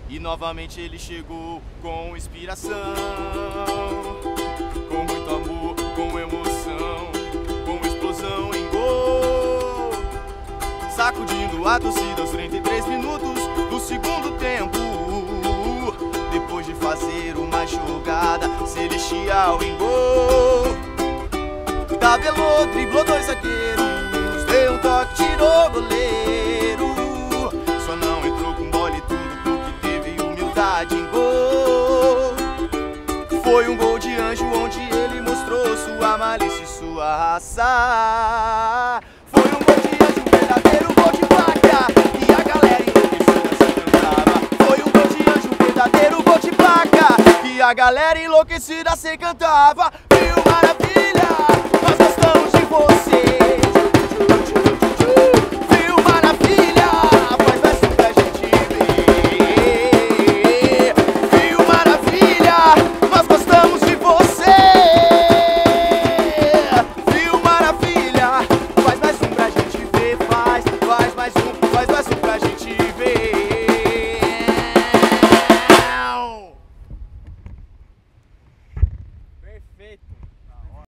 E novamente ele chegou com inspiração, com muito amor, com emoção, com explosão em gol, sacudindo a torcida aos 33 minutos do segundo tempo. Depois de fazer uma jogada celestial em gol, tabelou, driblou dois zagueiros, deu um toque, tirou o goleiro. Só não entrou com bola e tudo porque teve humildade em gol. Foi um gol de anjo onde ele mostrou sua malícia e sua raça. Foi um gol de anjo, um verdadeiro gol de placa, e a galera enlouquecida se cantava. Foi um gol de anjo, um verdadeiro gol de placa, e a galera enlouquecida se cantava. Mil maravilha, nós gostamos de você.